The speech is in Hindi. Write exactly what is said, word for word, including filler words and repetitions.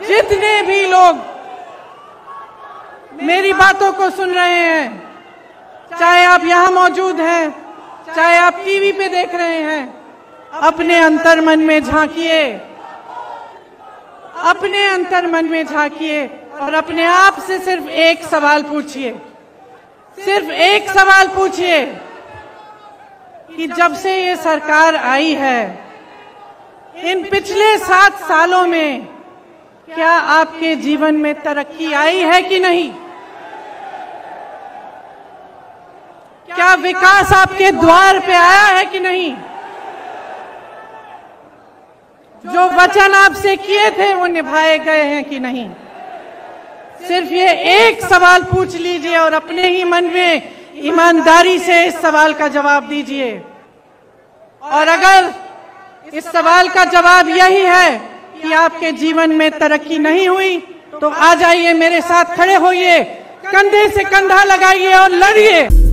जितने भी लोग मेरी बातों को सुन रहे हैं, चाहे आप यहाँ मौजूद हैं, चाहे आप टीवी पे देख रहे हैं, अपने अंतर मन में झांकिए, अपने अंतर मन में झांकिए और अपने आप से सिर्फ एक सवाल पूछिए, सिर्फ एक सवाल पूछिए कि जब से ये सरकार आई है, इन पिछले सात सालों में क्या आपके जीवन में तरक्की आई है कि नहीं? क्या विकास आपके द्वार पे आया है कि नहीं? जो वचन आपसे किए थे वो निभाए गए हैं कि नहीं? सिर्फ ये एक सवाल पूछ लीजिए और अपने ही मन में ईमानदारी से इस सवाल का जवाब दीजिए। और अगर इस सवाल का जवाब यही है कि आपके जीवन में तरक्की नहीं हुई, तो आ जाइए, मेरे साथ खड़े होइए, कंधे से कंधा लगाइए और लड़िए।